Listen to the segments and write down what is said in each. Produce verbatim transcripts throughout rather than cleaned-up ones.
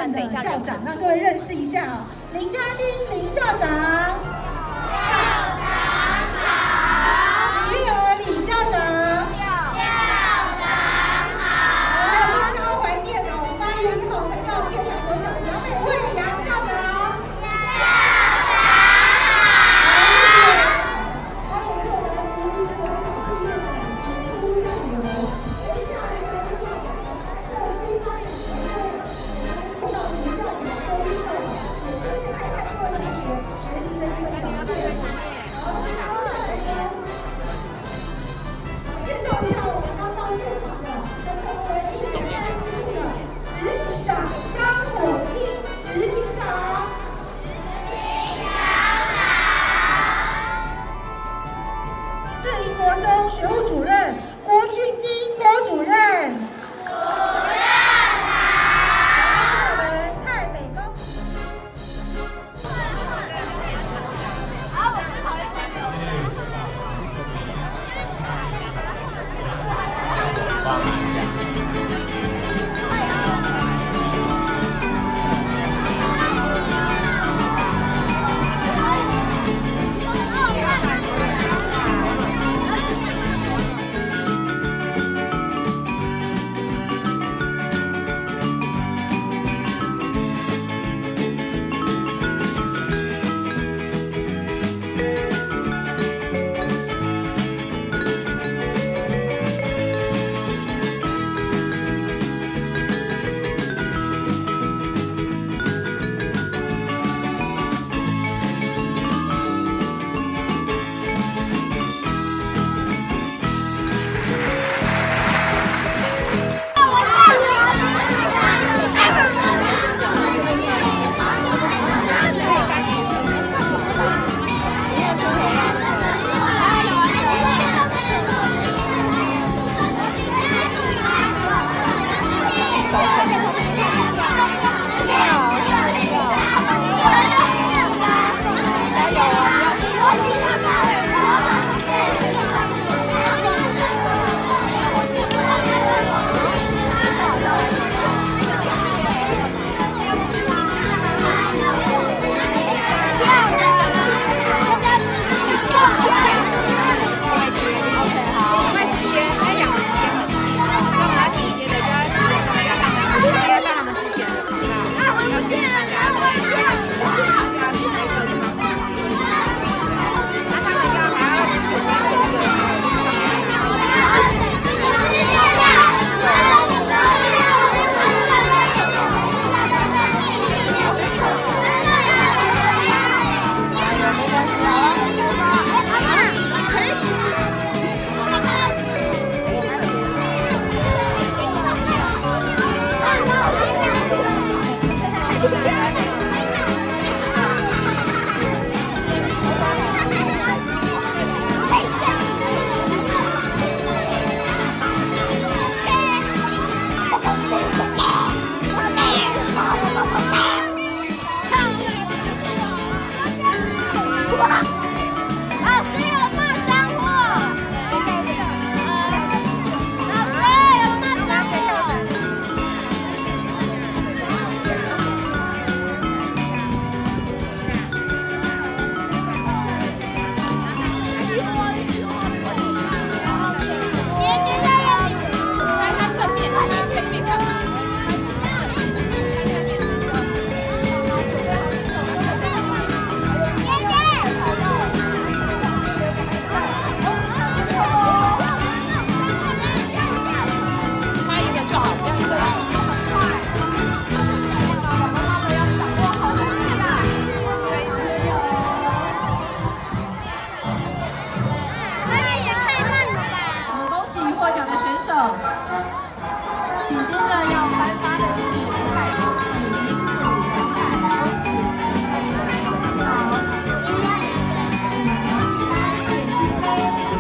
任的校长，让各位认识一下哦。林嘉宾林校长，校长好。李玉娥李校长，校长好。还有非常怀念哦，我们八月一号才到建潭国小的杨美惠杨校长，校长好。还有是我们福林国小毕业的杰出校友。接下来呢，介绍社区发展协会到学校里面多运动，也顺便看看各位同学学习的一个表现。好，接下来呢，介绍一下我们刚到现场的，就成为一年办事处的执行长张虎英执行长。士林国中学务主任郭俊金郭主任。主任好。我们太北高。好，我最讨厌朋友。 紧接着要颁发的是五百公尺女子两百公尺配合长跑一，一般写心杯。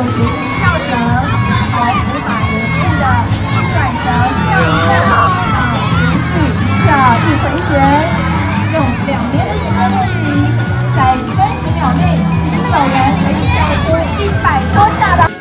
学习跳绳，来舞法有趣的甩绳、跳绳，好，连续一跳一回旋，用两年的时间练习，在三十秒内已经有人可以跳出一百多下的。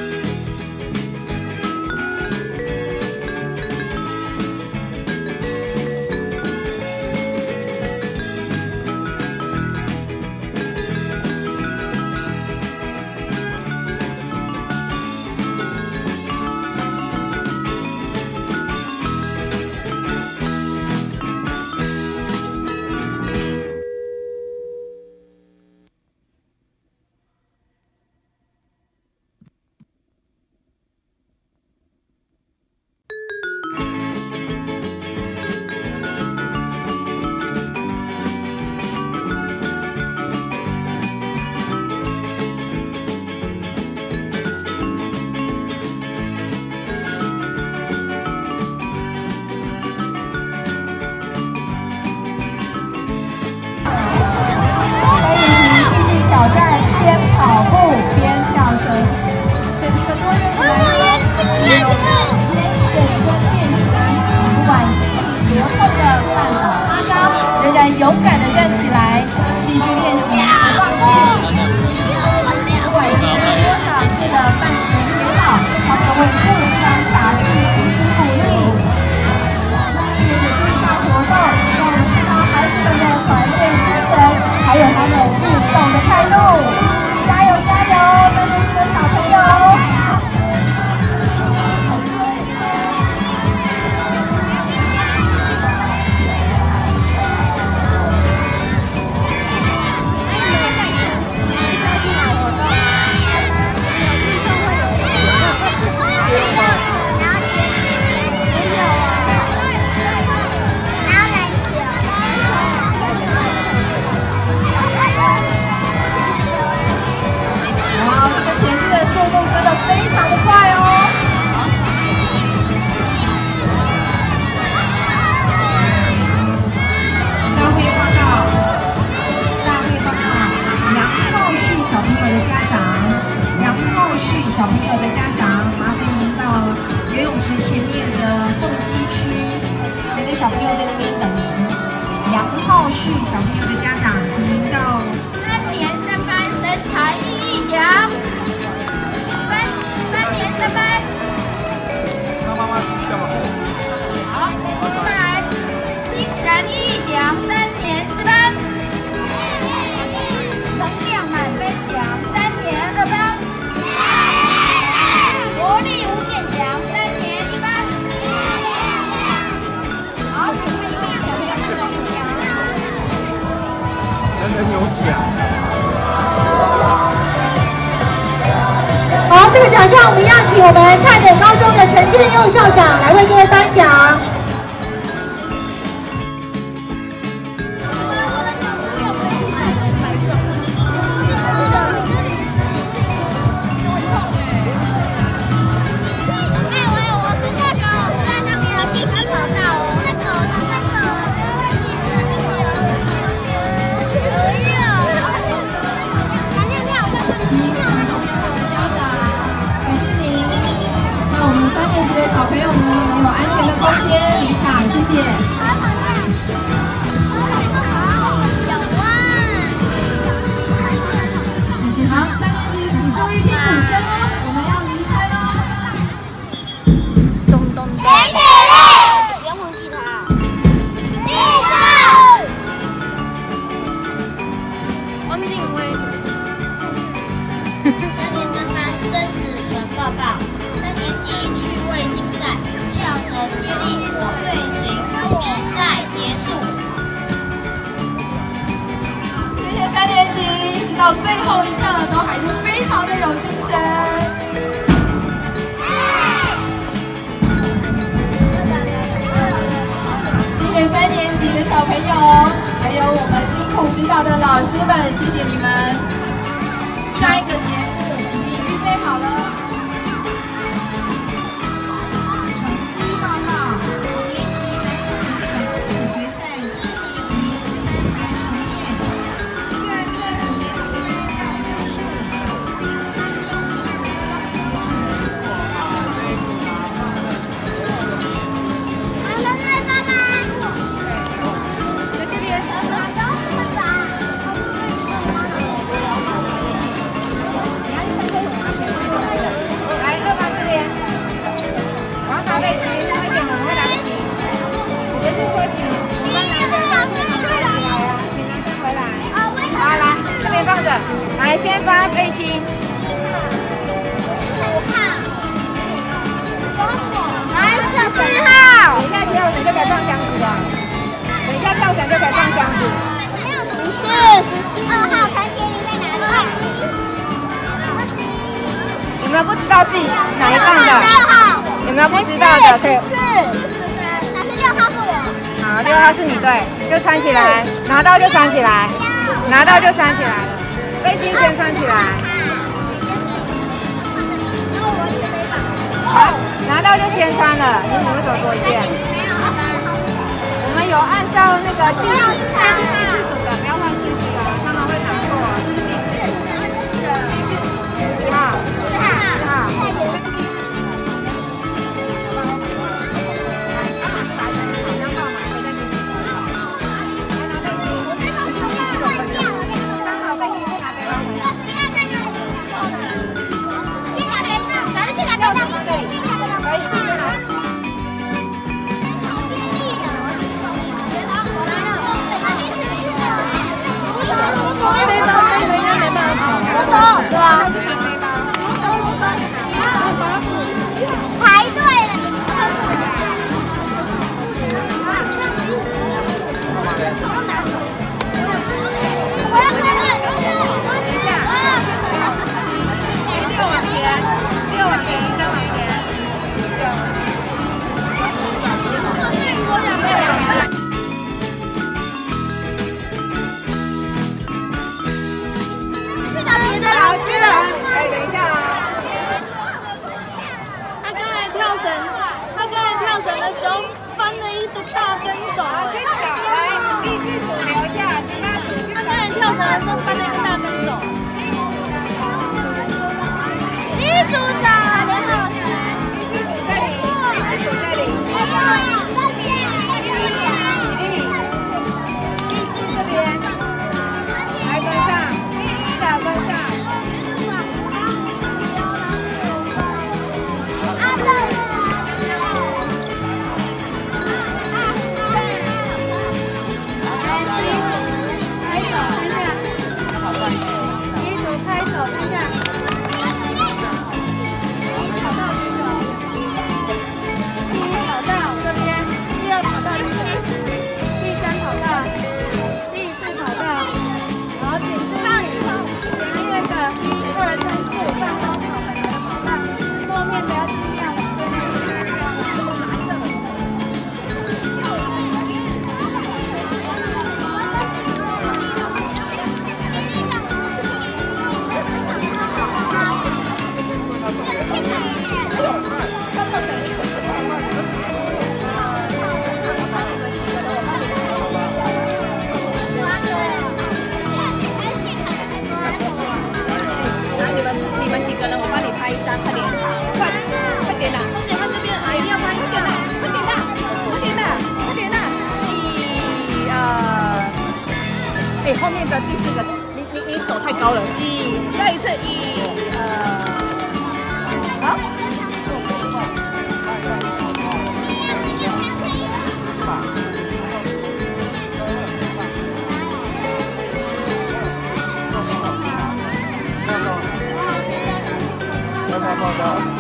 勇敢的站起来，继续练习，不放弃。不管是多少次的半程跌倒，他们会互相打气，彼此鼓励。借着这项活动，让我们看到孩子们的团队精神，还有他们互动的态度。加油加油，三年级的小朋友！ 非常的快哦！ 大会报告，大会报告，杨浩旭小朋友的家长，杨浩旭小朋友的家长，麻烦您到游泳池前面的重机区，您的小朋友在那边等您。杨浩旭小朋友的家长，请您到三年三班身材意义奖。 三班， 让妈妈睡觉吧。 好，再来，精神意义奖三年四班，能量满分奖三年二班，活力无限奖三年一班。好，请看一位小朋友们的领奖。 人人有奖。 好，这个奖项我们邀请我们泰北高中的陈建佑校长来为各位颁奖。 小朋友们能有安全的空间离场，谢谢。好，三年级请注意听鼓声哦，我们要离开喽。咚咚咚。谁起立？不要忘记他。立正。汪静薇。 三年三班曾子成报告。 三年级趣味竞赛，跳绳接力我最行，比赛结束。 谢谢三年级，一直到最后一刻都还是非常的有精神。谢谢三年级的小朋友，还有我们辛苦指导的老师们，谢谢你们。下一个节目已经预备好了。 第名？ 五号。 来，十四号。等一下跳绳就可以放箱子了。等一下跳绳就可以放箱子。 十四、十二号陈洁玲在哪里？ 有没有不知道自己哪一棒的？ 六号。 有没有不知道的？可以。 哪是六号是我？ 好，六号是你对，就穿起来，拿到就穿起来，拿到就穿起来了，背心先穿起来。好，拿到就先穿了，你你为什么多一件？我们有按照那个第三号自主的，不要换顺序哦，他们会拿错。几号？四号。四号。 对啊，排队。我要看看，等一下， 六往前，六往前，三往前。 去找别的老师了。 哎，等一下啊！ 他刚才跳绳，他刚才跳绳的时候翻了一个大跟斗。 先找来，第四组留下，其他组。 他刚才跳绳的时候翻了一个大跟斗。 第一组长，联好。 第四组在领，第四组在领。这边，来跟上，第一的跟上。 拍手一下。第一跑道这边，第二跑道这边，第三跑道，第四跑道，然后请注意前面的一二三四放高跑本来的跑道，后面不要尽量往对面。 你们几个人，我帮你拍一张，快点，快，快点啦！ 空姐她这边， 哎，一定要拍，快点啦，快点啦，快点啦，快点啦！一、二，哎，后面的第四个，你你你走太高了，一，再一次，一、二，好。 拜拜，报告。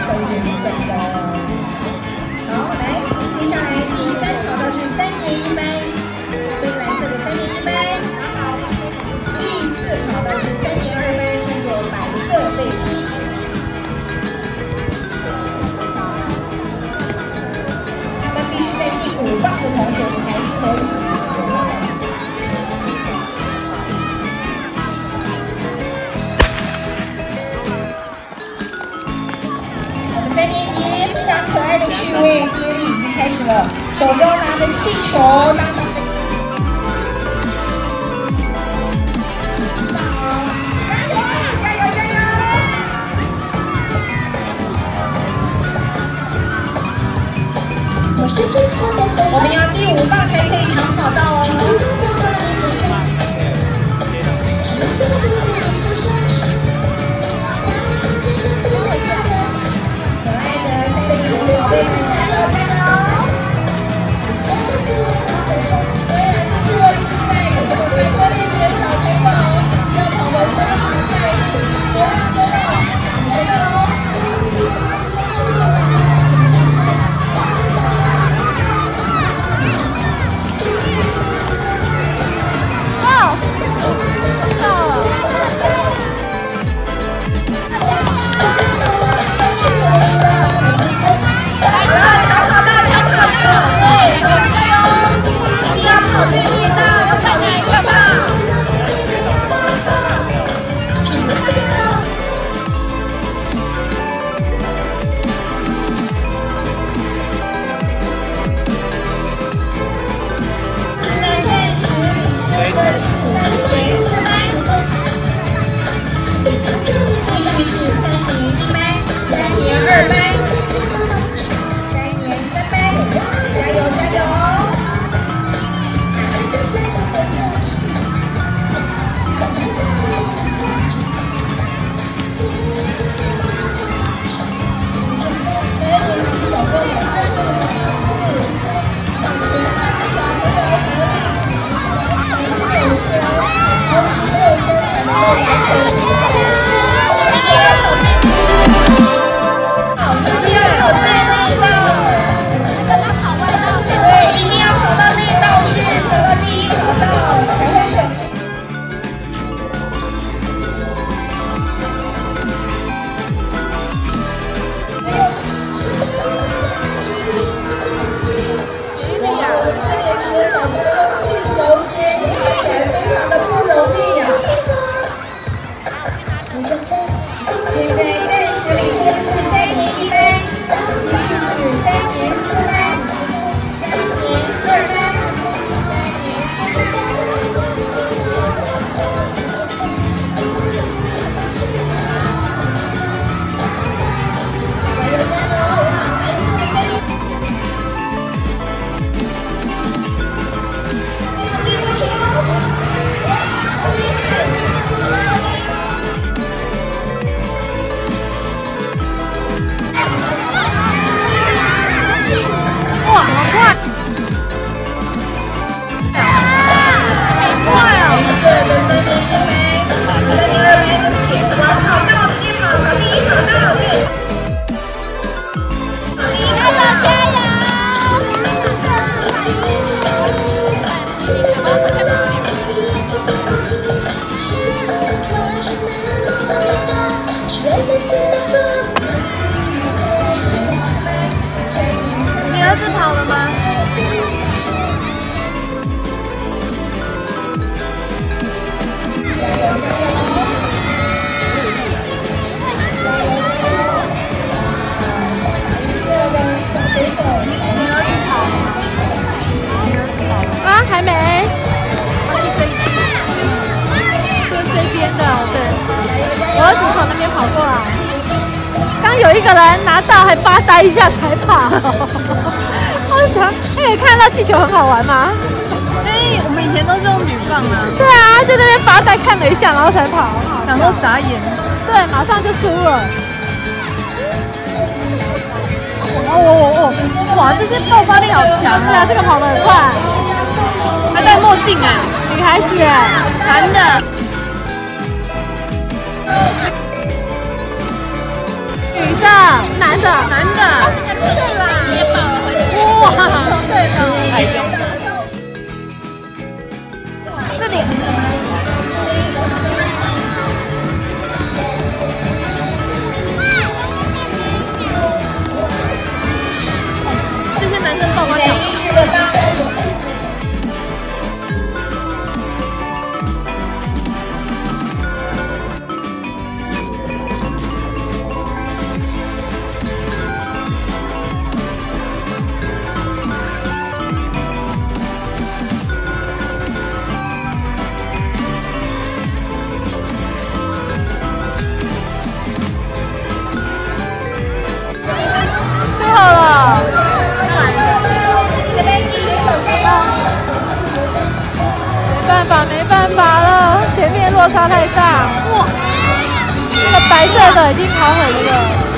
都远走的。好，来，接下来第三跑道是三年一班，深蓝色的三年一班。第四跑道是三年二班，穿着白色背心。他们必须在第五棒的同学才可以投篮。 三年级非常可爱的趣味接力已经开始了，手中拿着气球当当。棒哦！加油！加油！加油！我们要第五棒才可以抢跑道哦。 对，加油加油！虽然是弱一直在有这个白色链接的小朋友，要跑得非常快，别让真的加油！到，到了。 你儿子跑了吗？啊，还没。是这边的，对。我儿子从那边跑过来。刚有一个人拿到，还发呆一下才跑。我想，哎，看到气球很好玩吗？哎，我们以前都是用铝棒啊。对啊，就在那边发呆看了一下，然后才跑。想说傻眼。对，马上就输了。哦哦哦！哇，这些爆发力好强啊！对啊，这个跑得很快。还戴墨镜哎，女孩子哎，男的。女的，男的，男的，对啦，哇，对了，这里。这些男生抱抱脚。没办法，没办法了，前面落差太大。哇，那个白色的已经跑很远。